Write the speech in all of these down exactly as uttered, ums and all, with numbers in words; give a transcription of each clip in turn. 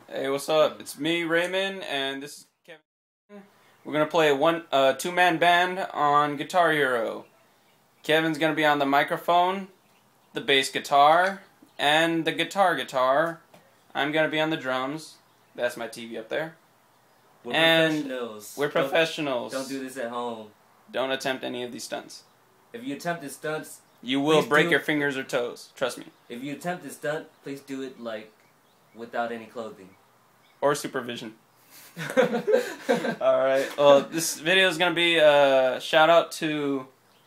Hey, what's up? It's me, Raymond, and this is Kevin. We're gonna play a one, uh, two-man band on Guitar Hero. Kevin's gonna be on the microphone, the bass guitar, and the guitar guitar. I'm gonna be on the drums. That's my T V up there. We're and professionals. We're professionals. Don't, don't do this at home. Don't attempt any of these stunts. If you attempt this stunt, you will break do, your fingers or toes. Trust me. If you attempt this stunt, please do it like without any clothing or supervision. Alright, well, this video is going to be a shout out to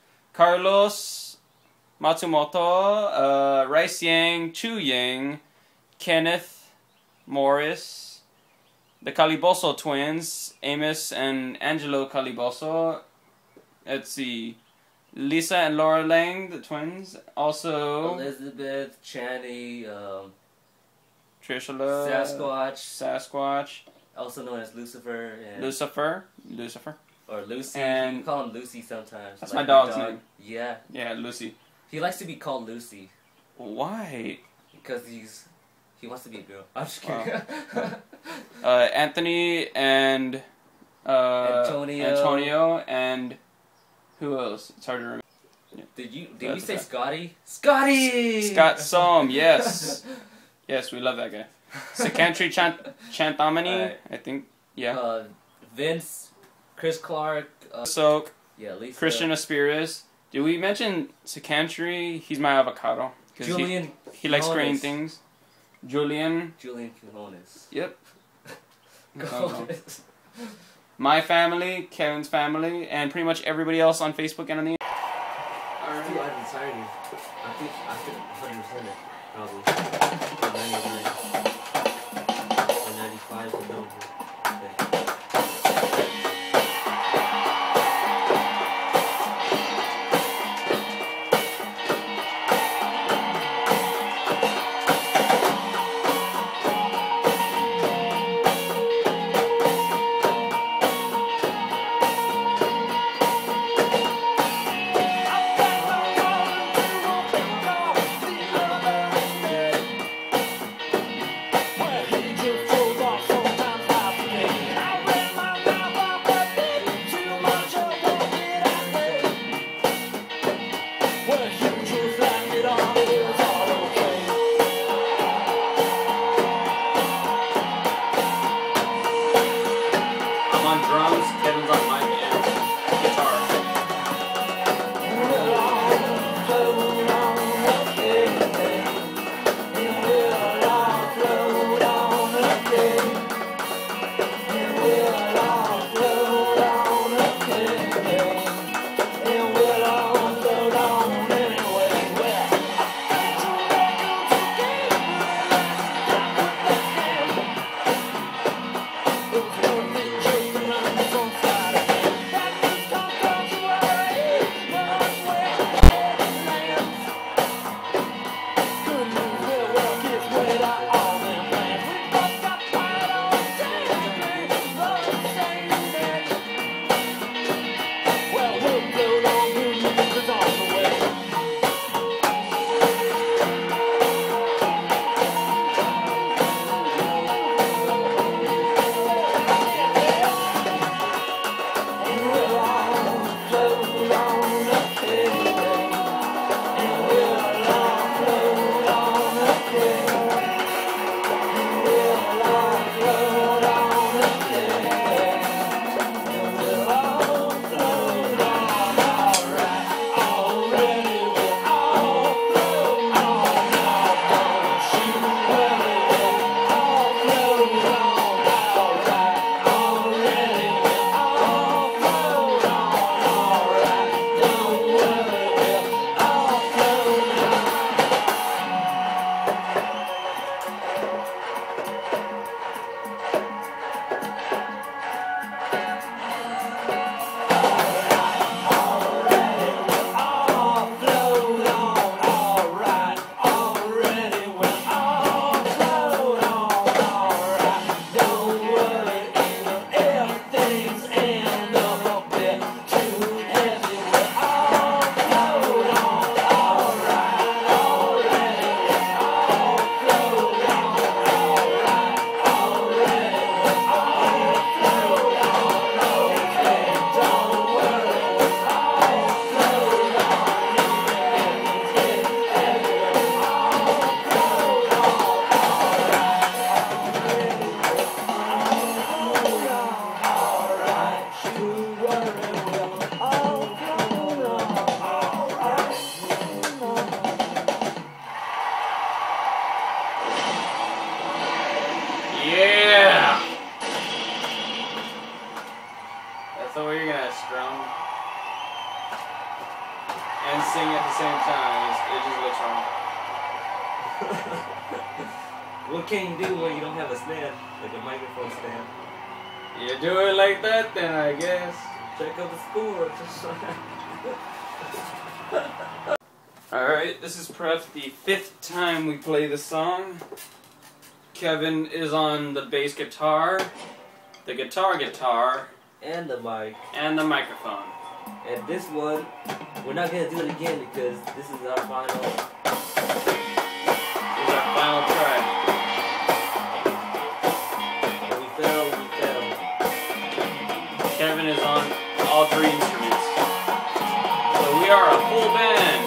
Carlos Matsumoto, uh, Rice Yang, Chu Yang, Kenneth Morris, the Caliboso twins, Amos and Angelo Caliboso. Let's see, Lisa and Laura Lang, the twins. Also, Elizabeth, Channy, um, Trishula, Sasquatch, Sasquatch, also known as Lucifer, and Lucifer, Lucifer, or Lucy. And you call him Lucy sometimes. That's like my dog's dog. name. Yeah. Yeah, Lucy. He likes to be called Lucy. Why? Because he's he wants to be a girl. I'm just kidding. Wow. uh, Anthony and uh, Antonio. Antonio and who else? It's hard to remember. Yeah. Did you did That's we say okay. Scotty? Scotty. Scott Sohm, yes, yes, we love that guy. Secantry Chant Chantamani, right. I think. Yeah. Uh, Vince, Chris Clark. Uh, So yeah, Lisa. Christian Aspiris. Did we mention Secantry? He's my avocado. Julian. He, he likes Quinones. green things. Julian. Julian Quinones. Yep. Quinones. My family, Kevin's family, and pretty much everybody else on Facebook and on the. Alright. Dude, I've been signing you. I think I think one hundred percent it probably. ninety-nine. Or ninety-five is no. Yeah! That's the way you're gonna strum and sing at the same time. It's, it just looks wrong. What can you do when you don't have a stand? Like a microphone stand? You do it like that then, I guess. Check out the score. Alright, this is perhaps the fifth time we play this song. Kevin is on the bass guitar, the guitar guitar, and the mic, and the microphone. And this one, we're not gonna do it again because this is our final. This is our final try. And we failed, we failed. Kevin is on all three instruments. So we are a full band.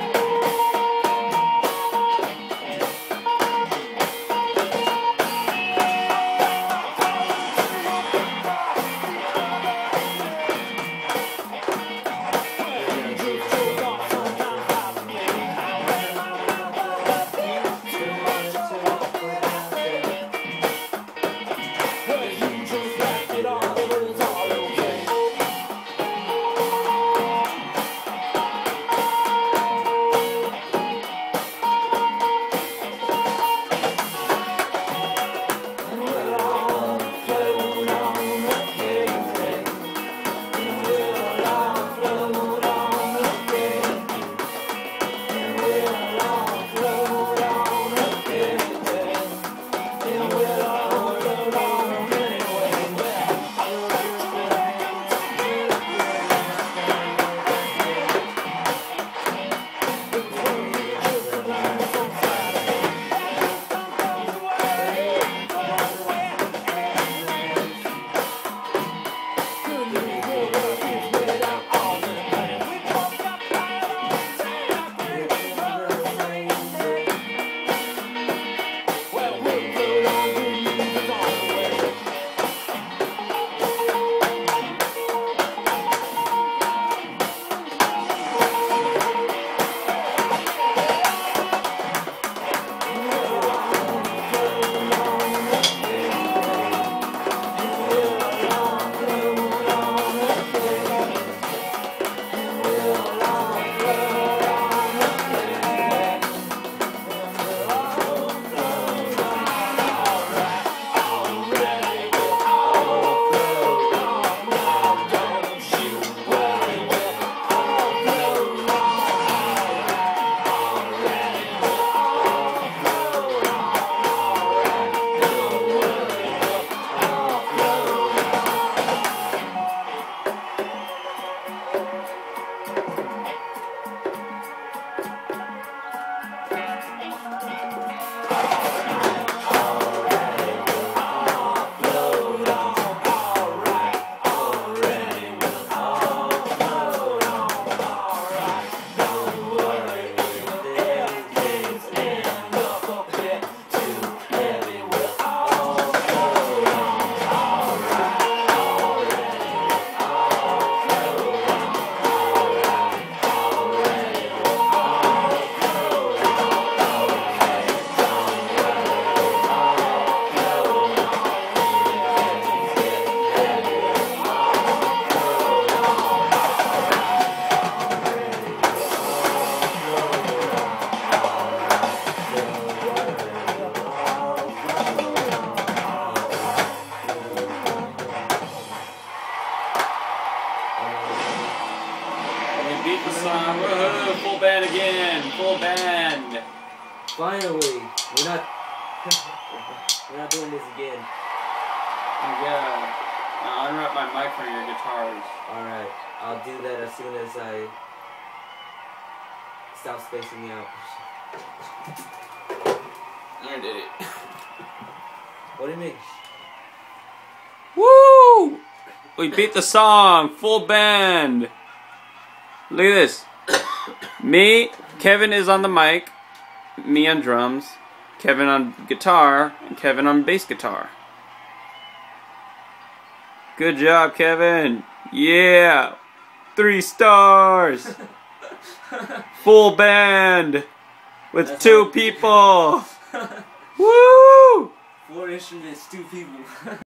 Beat the song. Woohoo! Full band again. Full band. Finally, we're not. We're not doing this again. Yeah. Now unwrap my mic from your guitars. All right, I'll do that as soon as I stop spacing out. I did it. What do you mean? Woo! We beat the song. Full band. Look at this. Me, Kevin is on the mic, me on drums, Kevin on guitar, and Kevin on bass guitar. Good job, Kevin. Yeah. Three stars. Full band with That's two all. people. Woo! Four instruments, two people.